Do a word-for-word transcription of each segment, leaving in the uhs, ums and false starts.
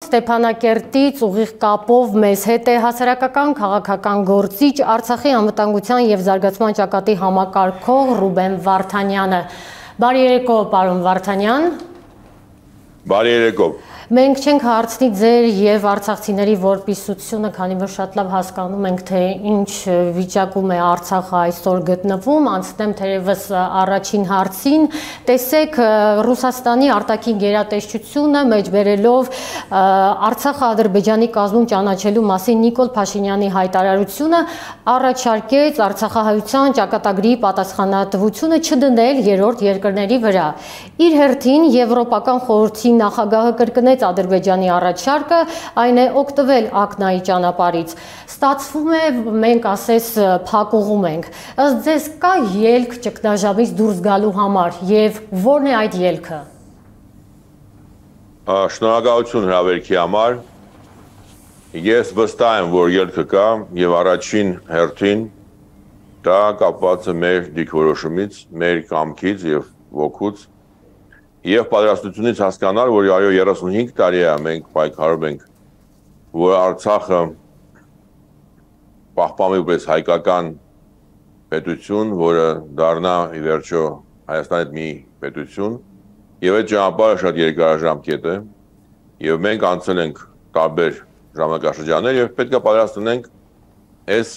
Ստեփանակերտից ուղիղ կապով մեզ հետ է հասարակական քաղաքական գործիչ Արցախի անվտանգության եւ զարգացման ճակատի համակարգող Ռուբեն Վարդանյանը։ Բարի երեկո, պարոն Վարդանյան։ Բարի երեկո։ Մենք չենք հարցնի ձեր եւ արցախցիների որպիսությունը, քանի որ շատ լավ հասկանում ենք, թե ինչ վիճակում է Արցախը այսօր գտնվում, անցնեմ թերևս առաջին հարցին, տեսեք Ռուսաստանի արտաքին գերատեսչությունը մեջբերելով Արցախը Ադրբեջանի կազմում ճանաչելու մասին Նիկոլ Փաշինյանի հայտարարությունը առաջարկեց Արցախահայության ճակատագրի պատասխանատվությունը չդնել երրորդ երկրների վրա։ Իր հերթին Եվրոպական խորհրդի նախագահը կրկնեց Ադրբեջանի առաջարկը, այն է օգտվել ակնայի ճանապարհից։ Ստացվում է, մենք ասես փակուղում ենք։ Ըստ ձեզ կա ելք ճգնաժամից դուրս գալու համար եւ ո՞րն է այդ ելքը։ Շնորհակալություն հրավերքի համար։ Ես վստահ եմ, որ ելքը կա եւ առաջին հերթին դա կապված է մեր դիրքորոշումից, մեր կամքից եւ ոգուց Եվ պատրաստությունից հասկանալ, որ այո երեսունհինգ տարի է մենք պայքարում ենք, որ Արցախը պահպանվի որպես հայկական պետություն, որը դառնա ի վերջո Հայաստանի մի պետություն, եւ այդ ճանապարհը շատ երկարաժամկետ է, եւ մենք անցել ենք տարբեր ժամանակաշրջաններ եւ պետք է պատրաստենք այս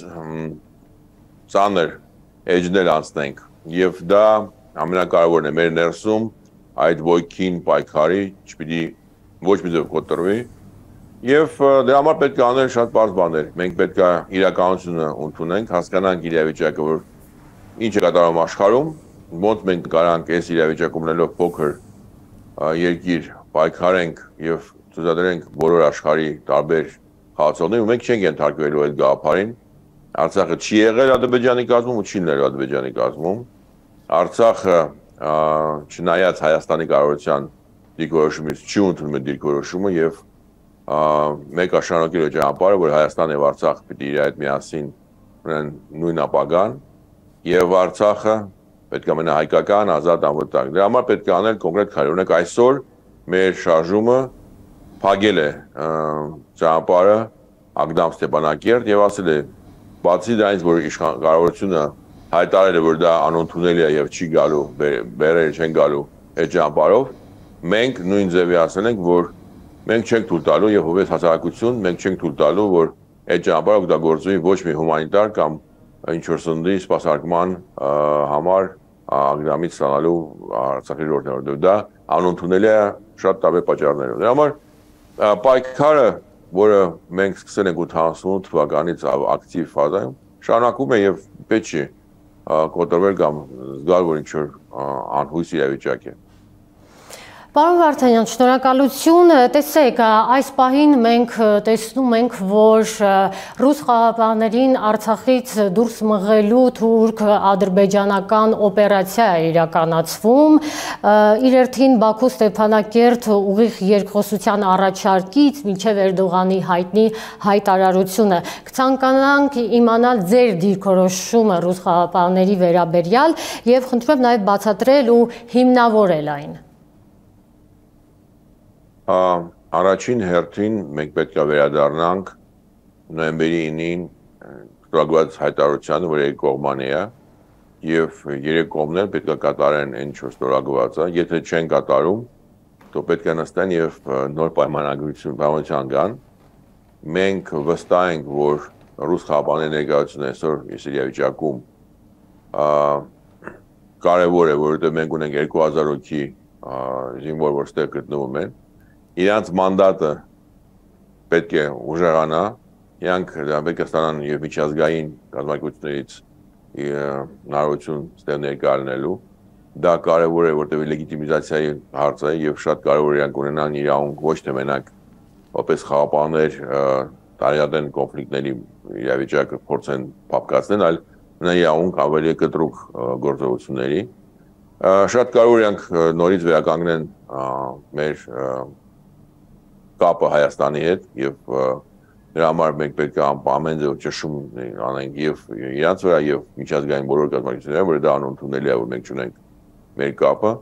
ծանր էջներ անցնենք եւ դա ամենակարևորն է մեր ներսում այդ ոգին պայքարի չպիտի ոչ մի ձև կոտրվի եւ դրա համար պետք է անել շատ բարձ բաներ։ Մենք պետք է իրականությունը ընդունենք, հասկանանք իրավիճակը, որ ինչ է կատարվում աշխարհում, ոնց մենք կարանք այս իրավիճակում ունելով փոքր երկիր պայքարենք եւ ցուցադրենք բոլոր աշխարհի տարբեր խաղացողներին, ու մենք չենք ենթարկվելու այդ գաղափարին։ Արցախը չի եղել Ադրբեջանի կազմում ու չի եղել Ադրբեջանի կազմում։ Արցախը չնայած Հայաստանի կառավարության դիրքորոշումից չի ընդունում է դիրքորոշումը եւ մեկ աշնորհակալություն ճանապարհը, որ Հայաստան եւ Արցախ պիտի իր այդ միասին ունեն նույն ապագան եւ Արցախը պետք է մնա հայկական, ազատ, անվտանգ։ Դրա համար պետք է անել կոնկրետ քայլեր։ Օրինակ այսօր մեր շարժումը փակել է ճանապարհը Ագդամ Ստեփանակերտ եւ ասել է բացի դրանից, որ իշխան կառավարությունը հայտարարել է, որ դա անընդունելի է եւ չի գալու, բերել չեն գալու այդ ճանապարհով, մենք նույն ձևի ասել ենք, որ մենք չենք թույլ տալու եւ հովես հասարակություն, մենք չենք թույլ տալու, որ այդ ճանապարհը օգտագործվի ոչ մի հումանիտար կամ ինչ որ սննդի սպասարկման համար ագրամից ստանալու Արցախի ժողովրդին, դա անընդունելի է շատ տարբեր պատճառներով։ Դրա համար պայքարը, որը մենք սկսել ենք ութանասունութ թվականից ակտիվ ֆազայում, շարունակում է եւ պետք չի կոտրվել կամ զգալ, որ ինչ-որ անհույս իրավիճակ է։ Պարոն Վարդանյան, շնորհակալություն։ Տեսեք, այս պահին մենք տեսնում ենք, որ ռուս խաղաղապահներին Արցախից դուրս մղելու թուրք-ադրբեջանական օպերացիա է իրականացվում։ Իր հերթին Բաքու Ստեփանակերտ ուղիղ երկխոսության առաջարկից մինչև Էրդողանի հայտնի հայտարարությունը։ Կցանկանանք իմանալ ձեր դիրքորոշումը ռուս խաղաղապահների վերաբերյալ եւ խնդրում եմ նաեւ բացատրել ու հիմնավորել այն։ Առաջին հերթին մենք պետք է վերադառնանք նոյեմբերի ինին ստորագրված հայտարարությանը, որ երկկողմանի է եւ երեք կողմներ պետք է կատարեն այն ինչ որ ստորագրված է, եթե չեն կատարում, то պետք է նստեն եւ նոր պայմանագրություն պայմանության գան։ Մենք վստահ ենք, որ ռուս խաղաղապահների ներկայությունը այսօր Սիրիավիճակում կարևոր է, որովհետեւ մենք ունենք երկու հազար հոգի զինվոր, որ ստեղ գտնվում են։ Իրանց մանդատը պետք է ուժեղանա, իրանք պետք է ստանան եւ միջազգային կազմակերպություններից հնարավորություն ստեղ ներկայացնելու։ Դա կարևոր է, որտեղ լեգիտիմիզացիայի հարց է եւ շատ կարևոր է իրանք ունենան իրավունք ոչ թե մենակ որպես խաղաղապահներ տարիադեն կոնֆլիկտների իրավիճակը փորձեն փապկացնել, այլ ունեն իրավունք ավելի կտրուկ գործողությունների։ Շատ կարևոր է իրանք նորից վերականգնեն մեր կապը Հայաստանի հետ եւ դրա համար մենք պետք է ամեն ձեւ ճշում անենք եւ իրանց վրա եւ միջազգային բոլոր կազմակերպությունները, որ դա անընդունելի է, որ մենք չունենք մեր կապը,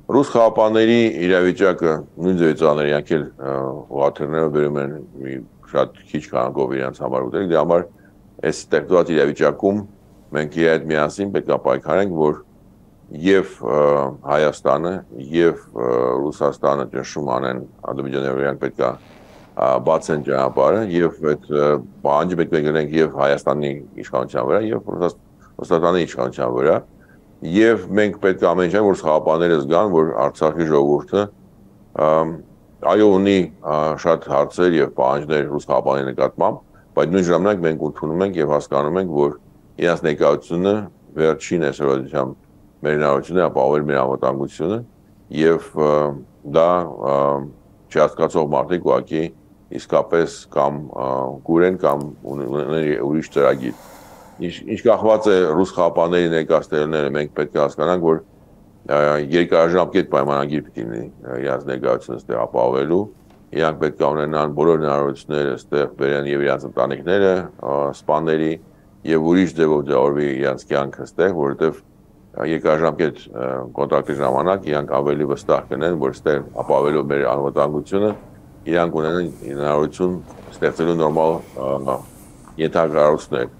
Ռուս խաղապանների իրավիճակը նույն ձևիցաներ իրանք էլ ուղղաթիռները բերում են մի շատ քիչ քանակով իրենց համար ուտել, դրա համար այս ստեղծված իրավիճակում մենք իր հետ միասին պետք է պայքարենք, որ եւ Հայաստանը եւ Ռուսաստանը ճնշում անեն Ադրբեջանին, իրանք պետք է բացեն ճանապարհը եւ այդ բանջը պետք է գնենք եւ Հայաստանի իշխանության վրա եւ Ռուսաստանի իշխանության վրա եւ մենք պետք է ամեն ինչ որ խաղապանները զգան, որ Արցախի ժողովուրդը այո ունի շատ հարցեր եւ պահանջներ ռուս խաղապանի նկատմամբ, բայց նույն ժամանակ մենք ընդունում ենք եւ հասկանում ենք, որ իրաց ներկայությունը վերջին այսօրությամբ մեր հնարավորությունները ապահովել մեր անվտանգությունը եւ դա չհասկացող մարդիկ ուղղակի իսկապես կամ գուրեն կամ ուրիշ ծրագիր։ Ինչ կախված է ռուս խաղապանների ներկայացնելները, մենք պետք է հասկանանք, որ երկարաժամկետ պայմանագիր պիտի լինի իրաց ներկայությունը այստեղ ապահովելու, իրանք պետք է ունենան բոլոր հնարավորությունները այստեղ բերեն եւ իրաց ընտանիքները, սպաների եւ ուրիշ ձևով ձևավորվի իրաց կյանքը այստեղ, որովհետեւ երկարաժամկետ կոնտրակտի ժամանակ իրանք ավելի վստահ կնեն, որ այստեղ ապահովելու մեր անվտանգությունը, իրանք ունենան հնարավորություն ստեղծելու նորմալ ենթակառուցումներ։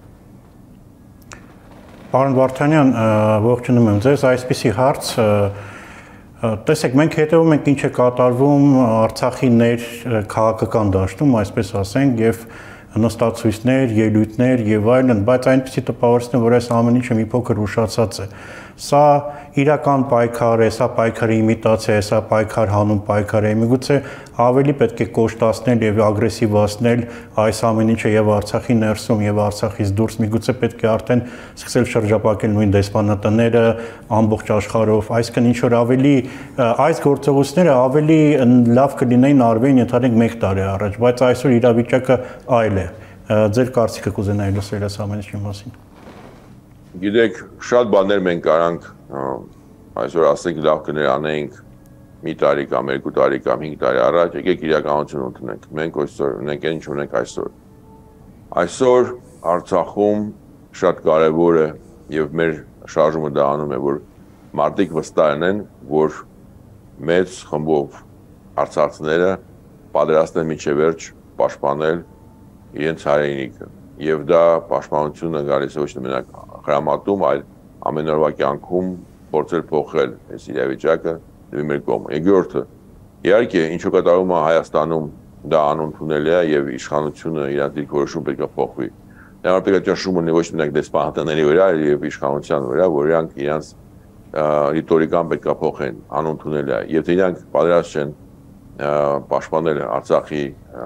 Պարոն Վարդանյան, ողջունում եմ ձեզ, այսպիսի հարց, տեսեք, մենք հետևում ենք ինչ է կատարվում Արցախի ներ քաղաքական դաշտում, այսպես ասենք, եւ նստացույցներ, ելույթներ եւ այլն, բայց այնպեսի տպավորություն, որ այս ամեն ինչը մի փոքր ուշացած է։ Սա իրական պայքար է, սա պայքարի իմիտացիա է, սա պայքար հանուն պայքար է։ Միգուցե ավելի պետք է կոշտացնել եւ ագրեսիվացնել այս ամեն ինչը եւ Արցախի ներսում եւ Արցախից դուրս, միգուցե պետք է արդեն սկսել շրջապատել նույն դեսպանատները ամբողջ աշխարհով, այսինքն ինչ որ ավելի այս գործողությունները ավելի լավ կլինեին արվեին ընդհանրեն մեկ տարի առաջ, բայց այսօր իրավիճակը այլ է։ Ձեր կարծիքը կուզենայի լսել այս ամեն ինչի մասին։ Գիտեք, շատ բաներ մենք կարանք այսօր ասենք լավ կներանեինք մի տարի կամ երկու տարի կամ հինգ տարի առաջ, եկեք իրականություն ընդունենք։ Մենք այսօր ունենք այն ինչ ունենք այսօր։ Այսօր Արցախում շատ կարևոր է եւ մեր շարժումը դա անում է, որ մարդիկ վստահ են, որ մեծ խմբով արցախցիները պատրաստ են մինչև վերջ պաշտպանել իրենց հայրենիքը։ Եվ դա պաշտպանությունը գալիս է ոչ թե մենակ հրամատում, այլ ամենօրվա կյանքում փորձել փոխել այս իրավիճակը դեպի մեր կողմը։ Երկրորդը, իհարկե, ինչու կատարվում է Հայաստանում, դա անընդունելի է եւ իշխանությունը իր դիրքորոշում պետք է փոխվի։ Դա պետք է ճնշում ունի ոչ մենակ դեսպանատների վրա եւ իշխանության վրա, որ իրանք իրենց ռիտորիկան պետք է փոխեն, անընդունելի է։ Եթե իրանք պատրաստ չեն պաշտպանել Արցախի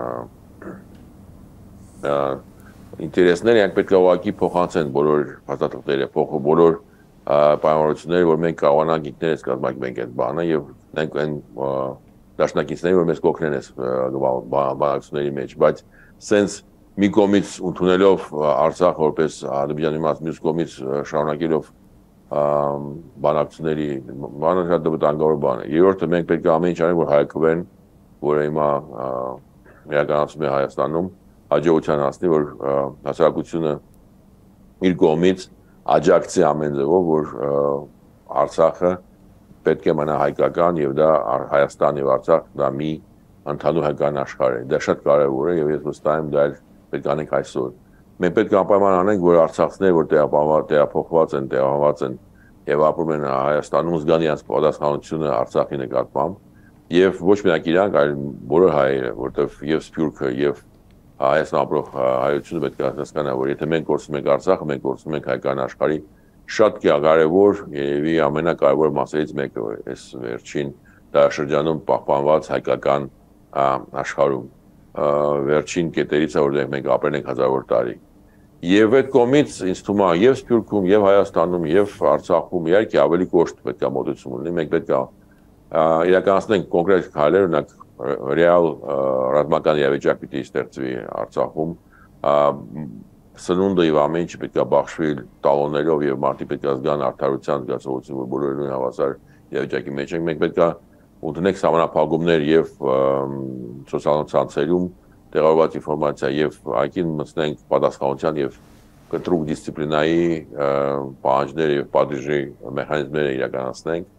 ինտերեսները, իրանք պետք է ուղղակի փոխանցեն բոլոր փաստաթղթերը, փոխը բոլոր պայմանավորությունները, որ մենք կարողանանք ինքներս կազմակերպենք այդ բանը եւ մենք այն դաշնակիցների, որ մեզ կօգնեն այս բանակցությունների մեջ, բայց սենց մի կողմից ընդունելով Արցախ որպես Ադրբեջանի մաս, մյուս կողմից շարունակելով բանակցությունների բանը շատ վտանգավոր բան է։ Երրորդը, մենք պետք է ամեն ինչ անենք, որ հայկվեն, որը հիմա իրականացում է Հայաստանում, աջակցության հասնի, որ հասարակությունը իր կողմից աջակցի ամեն ձևով, որ Արցախը պետք է մնա հայկական եւ դա Հայաստան եւ Արցախ դա մի ընդհանուր հայկական աշխարհ է։ Դա շատ կարեւոր է եւ ես վստահ եմ դա պետք է անենք այսօր։ Մենք պետք է անպայման անենք, որ արցախցիները, որ տեղափոխված են, տեղահանված են եւ ապրում են Հայաստանում, զգան իրենց պատասխանատվությունը Արցախի նկատմամբ եւ ոչ միակ իրանք, այլ բոլոր հայերը, որտեղ եւ Սփյուռքը եւ Հայաստան ապրող հայությունը պետք է հասկանա, որ եթե մենք կորցնում ենք Արցախը, մենք կորցնում ենք հայկական աշխարհի շատ կարևոր, երևի ամենակարևոր մասերից մեկը այս վերջին դարաշրջանում պահպանված հայկական աշխարհում վերջին կետերից է, որտեղ մենք ապրել ենք հազարավոր տարի։ Եվ այդ կողմից ինձ թվում է եւ Սփյուռքում, եւ Հայաստանում, եւ Արցախում իհարկե ավելի կոշտ պետք է մոտեցում լինի, մենք պետք է իրականացնենք կոնկրետ քայլեր, օրինակ ռեալ ռազմական իրավիճակ պիտի ստեղծվի Արցախում, սնունդը եւ ամեն ինչ պետք է բաշխվի տալոններով եւ մարդիկ պետք է զգան արդարության զգացողություն, որ բոլորը նույն հավասար իրավիճակի մեջ են։ Մենք պետք է ընդունենք սահմանափակումներ եւ սոցիալ ցանցերում տեղավորված ինֆորմացիա եւ այգին մտցնենք պատասխանատվության եւ կտրուկ դիսցիպլինայի պահանջներ եւ պատժի մեխանիզմները իրականացնենք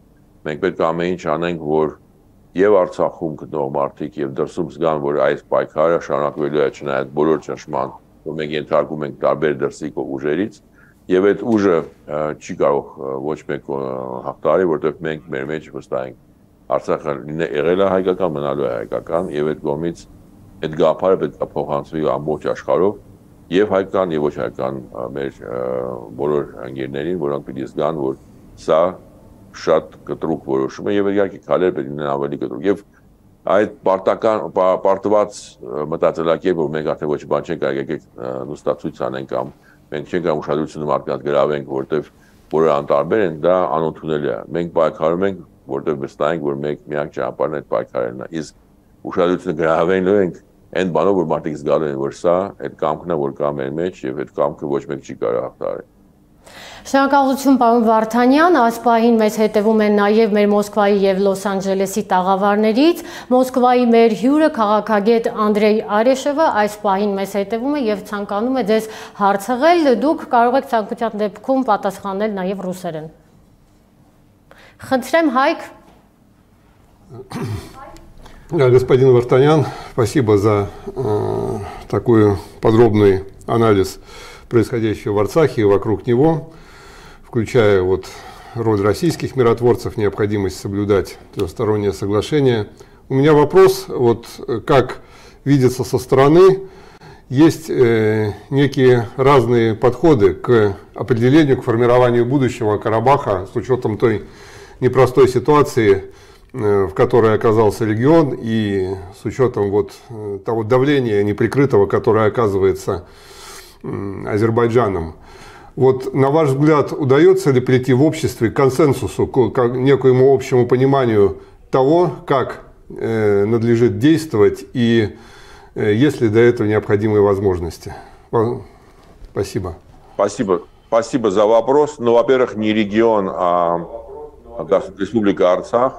մենք պետք է ամեն ինչ անենք, որ եւ Արցախում գտնող մարդիկ եւ դրսում զգան, որ այս պայքարը շարունակվելու է չնայած բոլոր ճնշման, որ մենք ենթարկում ենք տարբեր դրսի ուժերից, եւ այդ ուժը չի կարող ոչ մեկ հաղթարի, որտեղ մենք մեր մեջ վստահ ենք Արցախը եղել է հայկական, մնալու է հայկական եւ այդ կողմից այդ գաղափարը պետք է փոխանցվի ամբողջ աշխարհով եւ հայկական եւ ոչ հայկական մեր բոլոր ընկերներին, որոնք պիտի զգան, որ սա շատ կտրուկ որոշում է եւ իհարկե քալեր պետք է ավելի կտրուկ եւ այդ պարտական պարտված մտածելակերպ, որ մենք արդեն ոչ բան չենք կարող եկեք նստացույց անենք կամ մենք չենք կարող ուշադրությունը մարդկանց գրավենք, որտեվ բոլորը անտարբեր են, դա անընդունելի է։ Մենք պայքարում ենք, որտեղ վստահ ենք, որ մենք միակ ճանապարհն այդ պայքարելն է։ Իսկ ուշադրությունը գրավելու ենք այն բանով, որ մարդիկ զգալու են, որ սա այդ կամքն է, որ կա մեր մեջ եւ այդ կամքը ոչ մեկ չի կարող հաղթահարել։ Շնորհակալություն պարոն Վարդանյան, այս պահին մեզ հետևում են նաև մեր Մոսկվայի եւ Լոս Անջելեսի տաղավարներից։ Մոսկվայի մեր հյուրը քաղաքագետ Անդրեյ Արեշևը այս պահին մեզ հետևում է եւ ցանկանում է ձեզ հարցնել, դուք կարող եք ցանկության դեպքում պատասխանել նաև ռուսերեն։ Խնդրեմ Հայկ։ Господин Вартанян, спасибо за э, такой подробный анализ происходящего в Арцахе и вокруг него, включая вот роль российских миротворцев, необходимость соблюдать трехстороннее соглашение. У меня вопрос, вот как видится со стороны, есть э, некие разные подходы к определению, к формированию будущего Карабаха с учетом той непростой ситуации, в которой оказался регион, и с учетом вот того давления неприкрытого, которое оказывается Азербайджаном. Вот на ваш взгляд, удается ли прийти в обществе к консенсусу, к некоему общему пониманию того, как э, надлежит действовать и э, есть ли до этого необходимые возможности? Спасибо. Спасибо. Спасибо за вопрос. Ну, во-первых, не регион, а Республика Арцах.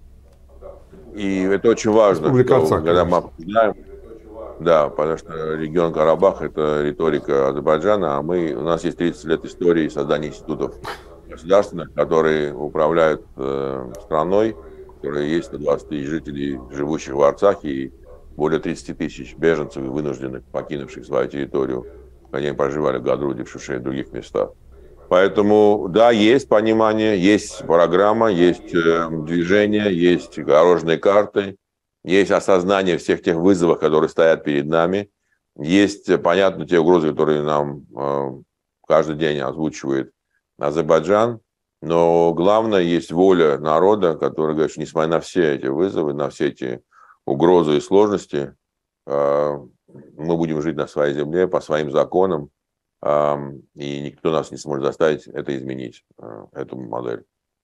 И это очень важно, что, когда мы обсуждаем, да, потому что регион Карабах – это риторика Азербайджана, а мы, у нас есть тридцать лет истории создания институтов государственных, которые управляют э, страной, в которой есть сто двадцать тысяч жителей, живущих в Арцахе, и более тридцати тысяч беженцев и вынужденных, покинувших свою территорию, они проживали в Гадруде, в Шуше и других местах. Поэтому, да, есть понимание, есть программа, есть э, движение, есть дорожные карты, есть осознание всех тех вызовов, которые стоят перед нами, есть, понятно, те угрозы, которые нам э, каждый день озвучивает Азербайджан, но главное, есть воля народа, который говорит, что несмотря на все эти вызовы, на все эти угрозы и сложности, э, мы будем жить на своей земле по своим законам, и никто нас не сможет заставить это изменить, эту модель.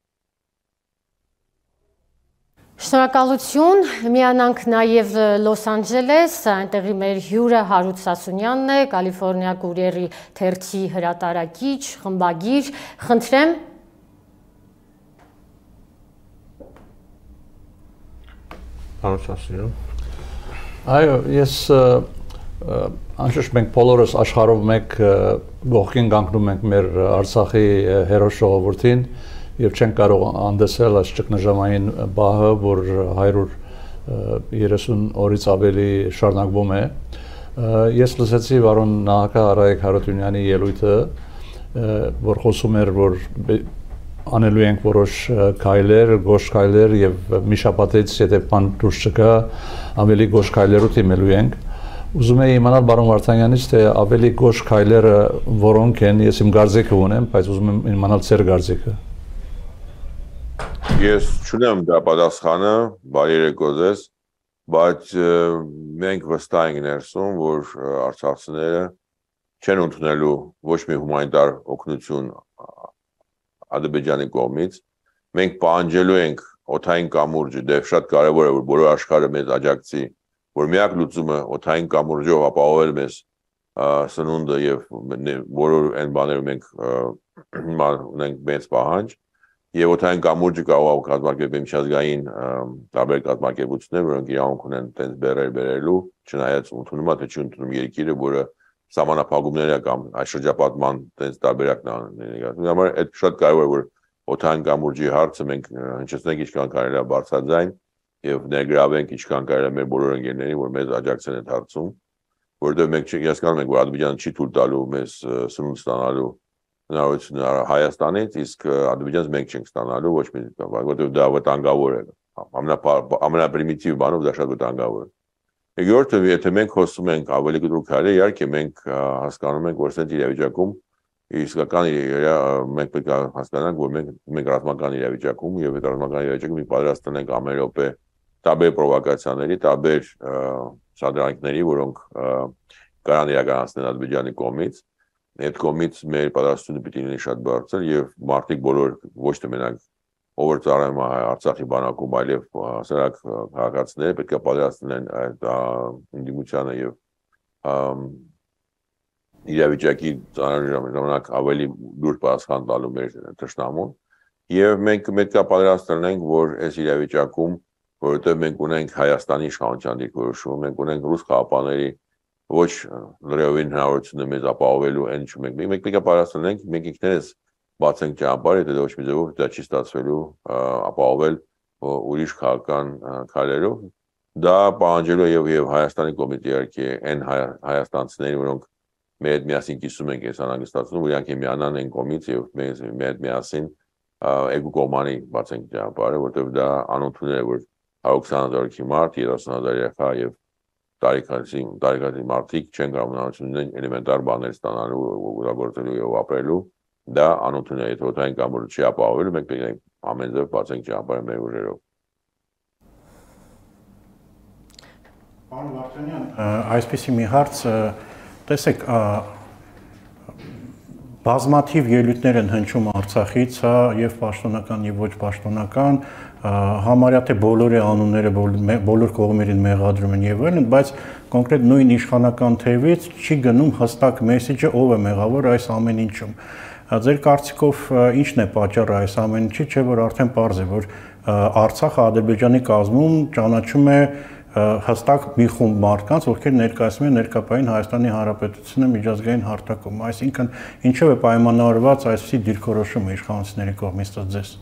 Շնորհակալություն, միանանք նաև Լոս Անջելես, այնտեղի մեր հյուրը Հարութ Սասունյանն է, Կալիֆոռնիա կուրիերի թերթի հրատարակիչ, խմբագիր, խնդրեմ։ Հարութ Սասունյան։ Այո, ես Անշուշտ մենք բոլորս աշխարհով մեկ ողքին կանգնում ենք մեր Արցախի հերոս ժողովրդին եւ չենք կարող անդեսել այս ճգնաժամային բահը, որ հարյուր երեսուն օրից ավելի շարունակվում է։ Ես լսեցի պարոն նախագահ Արայիկ Հարությունյանի ելույթը, որ խոսում էր, որ անելու ենք որոշ քայլեր, գոշ քայլեր եւ մի շաբաթից եթե բան դուրս չգա, ավելի գոշ քայլերով դիմելու ենք։ Ուզում եի իմանալ պարոն Վարդանյանից, թե ավելի գոշ քայլերը որոնք են, ես իմ կարծիքը ունեմ, բայց ուզում եմ իմանալ ձեր կարծիքը։ Ես չունեմ դա պատասխանը, բարի երեկո ձեզ, բայց մենք վստահ ենք ներսում, որ արցախցիները չեն ընդունելու ոչ մի հումանիտար օգնություն Ադրբեջանի կողմից։ Մենք պահանջելու ենք օդային կամուրջը, դե շատ կարևոր է, որ բոլոր աշխարհը մեզ աջակցի, որ միակ լուծումը օդային կամուրջով ապահովել մեզ սնունդը եւ բոլոր այն բաները մենք ունենք մեծ պահանջ եւ օդային կամուրջը կարող է կազմակերպել միջազգային տարբեր կազմակերպություններ, որոնք իրավունք ունեն տենց բերել բերելու, չնայած ընդունում է թե չընդունում երկիրը, որը սահմանափակումները կամ այս շրջապատման տենց տարբերակն է։ Համար այդ շատ կարևոր է, որ օթային կամուրջի հարցը մենք հնչեցնենք ինչքան կարելի է բարձրաձայն եւ ներգրավենք ինչքան կարելի է մեր բոլոր ընկերներին, որ մեզ աջակցեն այդ հարցում, որովհետեւ մենք հասկանում ենք, որ Ադրբեջանը չի թույլ տալու մեզ սնունդ ստանալու հնարավորությունը Հայաստանից, իսկ Ադրբեջանից մենք չենք ստանալու ոչ մի բան, որովհետեւ դա վտանգավոր է։ Ամենապրիմիտիվ բանով դա շատ վտանգավոր է։ Երկրորդը, եթե մենք խոսում ենք ավելի գլուխ քարե, իհարկե մենք հասկանում ենք, որ այդ իրավիճակում իսկական մենք պետք է հասկանանք, որ մենք մենք ռազմական իրավիճակում եւ այդ ռազմական իրավիճակում մենք պատրաստ ենք ամեն րոպե տարբեր պրովոկացիաների, տարբեր սադրանքների, որոնք կարան իրականացնել Ադրբեջանի կողմից։ Այդ կողմից մեր պատրաստությունը պիտի լինի շատ բարձր եւ մարդիկ բոլոր ոչ թե մենակ ով ծառայում է Արցախի բանակում, այլև հասարակ քաղաքացիները պետք է պատրաստ լինեն այդ ընդդիմությանը եւ իրավիճակի ժամանակ ավելի դուրս պատասխան տալու մեր թշնամուն եւ մենք պետք է պատրաստ լինենք, որ այս իրավիճակում, որովհետեւ մենք ունենք Հայաստանի իշխանության դիրքորոշումը, մենք ունենք ռուս քաղաքների ոչ լրիվին հնարավորությունը մեզ ապահովելու այն ինչ մենք մենք պետք է պատրաստ լինենք, մենք ինքներս բացենք ճանապարհը, դա ոչ մի ձևով դա չի ստացվելու ապահովել ուրիշ քաղաքական քայլերով, դա պահանջելու եւ եւ Հայաստանի կողմից իհարկե այն հայաստանցիների, որոնք մեր հետ միասին կիսում ենք այս անհանգստացումը, որ իհարկե միանան այն կողմից եւ մենք մեր հետ միասին երկու կողմանի բացենք ճանապարհը, որտեղ դա անընդունել է, որ հարյուր քսան հազար մարդ, երեսուն հազար երեխա եւ տարիքացի տարիքացի մարդիկ չեն կարող հնարավորություն ունեն էլեմենտար բաներ ստանալու, օգտագործելու եւ ապրելու, դա անընդունել է, եթե օթային կամուրջը չի ապահովելու, մենք պետք է ամեն ձև բացենք ճանապարհը մեր ուժերով։ Պարոն Վարդանյան, այսպեսի մի հարց, տեսեք, բազմաթիվ ելույթներ են հնչում Արցախից, հա, եւ պաշտոնական եւ ոչ պաշտոնական, համարյա թե բոլորի անունները բոլոր կողմերին մեղադրում են եւ այլն, բայց կոնկրետ նույն իշխանական թևից չի գնում հստակ մեսեջը ով է մեղավոր այս ամեն ինչում։ Ձեր կարծիքով ի՞նչն է պատճառը այս ամեն ինչի, չէ՞ որ արդեն պարզ է, որ Արցախը Ադրբեջանի կազմում ճանաչում է հստակ մի խումբ մարդկանց, ովքեր ներկայացնում են ներկայային Հայաստանի Հանրապետությունը միջազգային հարթակում, այսինքն ինչով է պայմանավորված այսպիսի դիրքորոշումը իշխանությունների կողմից ձեզ։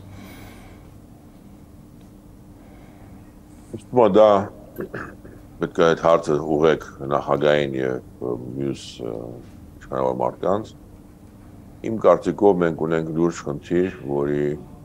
Իսկ դա պետք է այդ հարցը ուղղեք նախագահային եւ մյուս իշխանավոր մարդկանց։ Իմ կարծիքով մենք ունենք լուրջ խնդիր, որի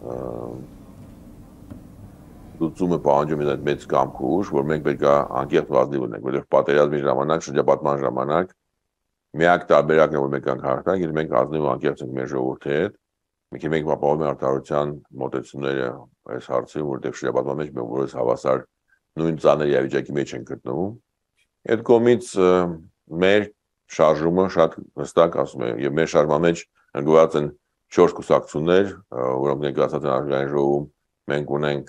լուծումը պահանջում է այդ մեծ կամք ու ուժ, որ մենք պետք է անկեղծ վազնի ունենք, որովհետև պատերազմի ժամանակ, շրջապատման ժամանակ միակ տարբերակն է, որ մենք կանք հարթանք, մենք ազնիվ անկեղծ ենք մեր ժողովրդի հետ, մենք մենք ապահովում ենք արդարության մոտեցումները այս հարցին, որովհետև շրջապատման մեջ մենք որպես հավասար նույն ծանր իրավիճակի մեջ ենք գտնվում։ Այդ կողմից մեր շարժումը շատ հստակ ասում է, եւ մեր շարժման մեջ ընդգրկված են չորս կուսակցություններ, որոնք ներկայացած են ազգային ժողովում, մենք ունենք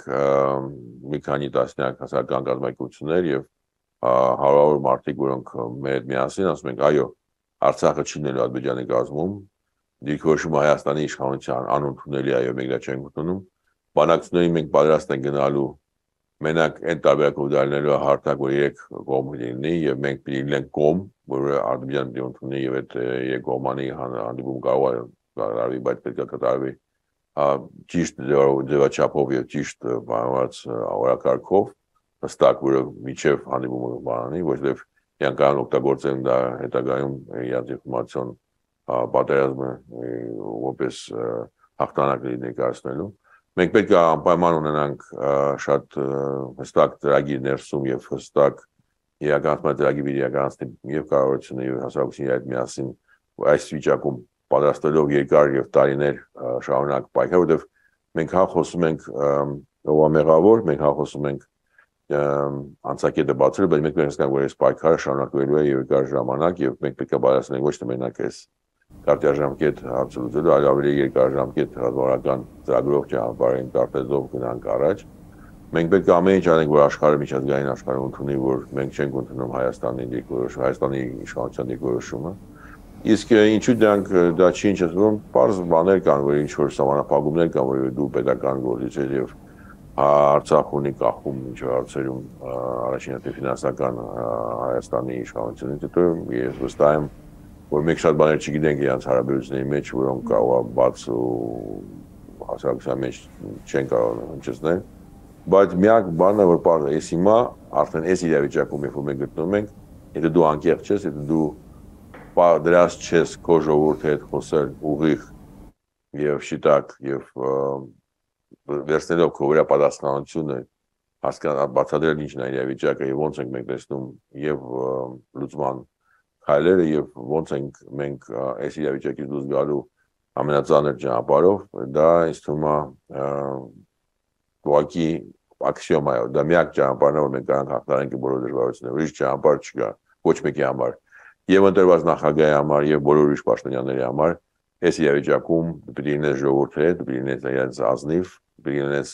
մի քանի տասնյակ հասարակական կազմակերպություններ եւ հարյուրավոր մարդիկ, որոնք մեր հետ միասին ասում են, այո, Արցախը չի լինելու Ադրբեջանի կազմում, դիրքորոշումը Հայաստանի իշխանության անընդունելի է, այո, մենք դա չենք ընդունում։ Բանակցություններին մենք պատրաստ ենք գնալու մենակ այն տարբերակով դառնալու հարթակ, որ երեք կողմ լինի եւ մենք պիտի լինենք կողմ, որը Ադրբեջանը պիտի ընդունի եւ այդ երեք կողմանի հանդիպում կարող է կատարվի, բայց պետք է կատարվի ճիշտ ձևաչափով եւ ճիշտ բանված օրակարգով, հստակ, որը միջև հանդիպումը բանի, որովհետեւ իրենք կարող օգտագործեն դա հետագայում իրենց ինֆորմացիոն պատերազմը որպես հաղթանակ ներկայացնելու։ Մենք պետք է անպայման ունենանք շատ հստակ ծրագիր ներսում եւ հստակ իրականացման ծրագիր իրականացնի եւ կառավարությունը եւ հասարակությունը այդ միասին այս վիճակում պատրաստելով երկար եւ տարիներ շարունակ պայքար, որովհետեւ մենք հա խոսում ենք ով է մեղավոր, մենք հա խոսում ենք անցակետը բացել, բայց մենք մենք որ այս պայքարը շարունակվելու է երկար ժամանակ եւ մենք պետք է պատրաստենք ոչ թե մենակ այս կարճաժամկետ հարցը լուծելու, այլ ավելի երկարաժամկետ ռազմավարական ծրագրով ճանապարհային կարտեզով գնանք առաջ։ Մենք պետք է ամեն ինչ անենք, որ աշխարհը միջազգային աշխարհը ընդունի, որ մենք չենք ընդունում Հայաստանի դիրքորոշումը, Հայաստանի իշխանության դիրքորոշումը։ Իսկ ինչու դրանք դա չի ինչսվում, բարձ բաներ կան, որ ինչ որ սահմանափակումներ կան, որ դու պետական գործիչ ես եւ Արցախ ունի կախում ինչ հարցերում առաջինատե ֆինանսական Հայաստանի իշխանությունից, հետո ես վստահ եմ, որ մենք շատ բաներ չգիտենք իրենց հարաբերությունների մեջ, որոնք կարող է բաց ու հասարակության մեջ չեն կարող հնչեցնել, բայց միակ բանը որ բարձր է, հիմա արդեն այս իրավիճակում երբ մենք գտնվում ենք, եթե դու անկեղծ ես, եթե դու դրած չես քո ժողովրդի հետ խոսել ուղիղ եւ շիտակ եւ վերցնելով քո վրա պատասխանատվությունը հասկանալ բացատրել ինչն է իրավիճակը եւ ոնց ենք մենք տեսնում եւ լուծման քայլերը եւ ոնց ենք մենք այս իրավիճակից դուրս գալու ամենածանր ճանապարհով, դա ինձ թվում է ուղղակի աքսիոմա է, դա միակ ճանապարհն է, որ մենք կարող ենք հաղթահարենք բոլոր դժվարությունները, ուրիշ ճանապարհ չկա ոչ մեկի համար, եւ ընտրված նախագահի համար եւ բոլոր ուրիշ պաշտոնյաների համար, այս իրավիճակում պետք է լինես ժողովրդի հետ, պետք է լինես իրենց ազնիվ, պետք է լինես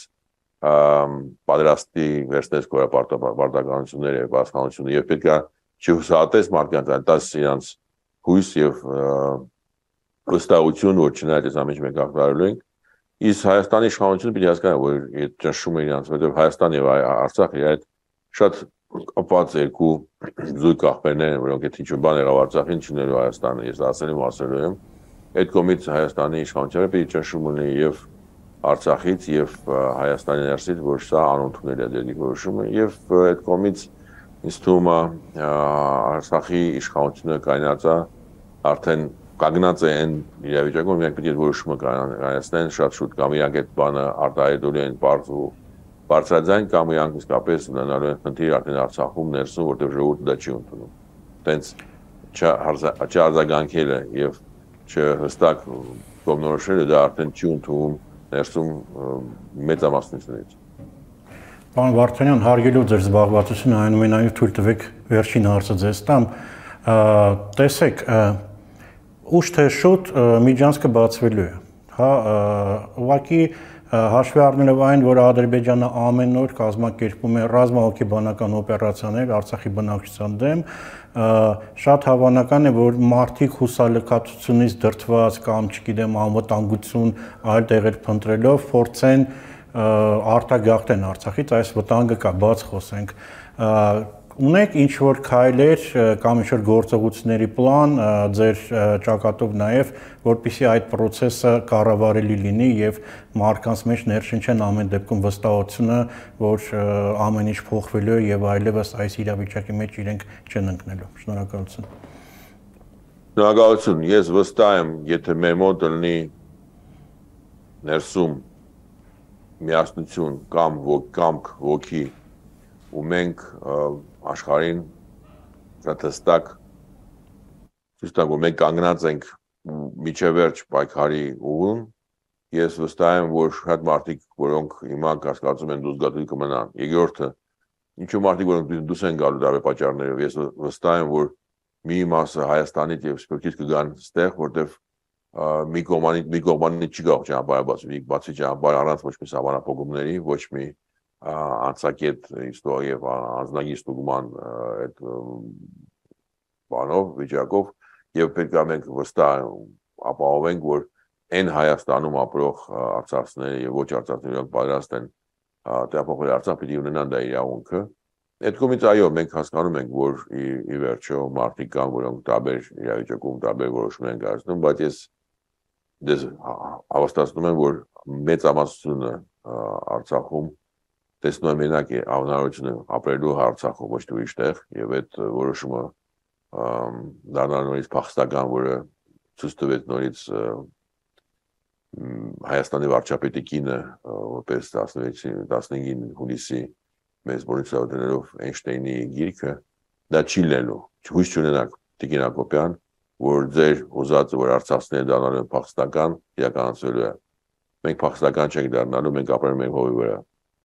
պատրաստի վերցնես քո պարտականությունները եւ պաշտպանությունը եւ պետք է չհուսահատես մարդկանց, այլ տաս իրենց հույս եւ վստահություն, որ չնայած այս ամենը մենք հաղթահարելու ենք, իսկ Հայաստանի իշխանությունը պետք է հասկանա, որ այդ ճնշումը իրենց, որովհետեւ Հայաստանը եւ Արցախը այդ շատ կապված երկու զույգ աղբերներ են, որոնք եթե ինչ-որ բան եղավ Արցախին, չնելու Հայաստանը, ես ասել եմ, ասելու եմ, այդ կողմից Հայաստանի իշխանությունը պետք է ճնշում ունի եւ Արցախից եւ Հայաստանի ներսից, որ սա անընդունելի է դեպի որոշումը եւ այդ կողմից ինձ թվում է Արցախի իշխանությունը կայնած է արդեն կանգնած է այն իրավիճակում, մենք պետք է որոշումը կայացնեն շատ շուտ կամ իրանք այդ բանը արտահայտելու են բարձ ու բարձրաձայն կամ իրանք իսկապես ունենալու են խնդիր արդեն Արցախում ներսում, որտեղ ժողովուրդը դա չի ընդունում։ Տենց չարձագանքելը եւ չհստակ կողմնորոշելը դա արդեն չի ընդունում ներսում մեծամասնությունից։ Պարոն Վարդանյան, հարգելով ձեր զբաղվածությունը, այնուամենայնիվ թույլ տվեք վերջին հարցը ձեզ տամ։ Տեսեք, ուշ թե շուտ միջանցքը բացվելու է։ Հա, ուղղակի հաշվի առնելով այն, որ Ադրբեջանը ամեն օր կազմակերպում է ռազմահոգեբանական օպերացիաներ Արցախի բնակչության դեմ, շատ հավանական է, որ մարդիկ հուսալքացությունից դրդված կամ, չգիտեմ, անվտանգություն այլ տեղեր փնտրելով փորձեն արտագաղթեն Արցախից, այս վտանգը կա, բաց խոսենք։ Ունեք ինչ-որ քայլեր կամ ինչ-որ գործողությունների պլան ձեր ճակատով նաև, որպեսզի այդ process-ը կառավարելի լինի եւ մարդկանց մեջ ներշնչեն ամեն դեպքում վստահությունը, որ ամեն ինչ փոխվելու է եւ այլևս այս իրավիճակի մեջ իրենք չեն ընկնելու։ Շնորհակալություն։ Շնորհակալություն։ Ես վստահ եմ, եթե մեր մոտ լինի ներսում միասնություն կամ կամք ոգի ու մենք աշխարհին շատ հստակ ցույց տանք, որ մենք կանգնած ենք միջև վերջ պայքարի ուղուն, ես վստահ եմ, որ շատ մարդիկ, որոնք հիմա կասկածում են դուրս գալու կմնան։ Երկրորդը, ինչու մարդիկ, որոնք դուրս են գալու դարբեր պատճառներով, ես վստահ եմ, որ մի մասը Հայաստանից եւ Սփյուռքից կգան ստեղ, որտեղ մի կողմանի մի կողմանի չի գաղ ճանապարհ բացի, մի բացի ճանապարհ առանց ոչ մի սահմանափակումների, ոչ մի անցակետ իստորիա եւ անձնագիր ստուգման այդ բանով վիճակով եւ պետք է մենք վստահ ապահովենք, որ այն Հայաստանում ապրող արցախցիները եւ ոչ արցախցիները, որոնք պատրաստ են տեղափոխվել Արցախ, պետք է ունենան դա իրավունքը։ Այդ կողմից այո, մենք հասկանում ենք, որ ի վերջո մարդիկ կան, որոնք տարբեր իրավիճակում տարբեր որոշումներ են կայացնում, բայց ես դες հավաստացնում եմ, որ մեծամասնությունը Արցախում տեսնում եմ մենակ է անհնարինությունը ապրելու Արցախում ոչ թե ուրիշ տեղ եւ այդ որոշումը դառնալ նորից փախստական, որը ցույց տվեց նորից Հայաստանի վարչապետի կինը, որպես տասնհինգ հունիսի մեզ բորիցավորելով Էյնշտեյնի գիրքը, դա չի լինելու։ Հույս չունենաք Տիկին Հակոբյան, որ ձեր ուզածը, որ արցախցիները դառնալու են փախստական, իրականացվելու է։ Մենք փախստական չենք դառնալու, մենք ապրում ենք հողի վրա։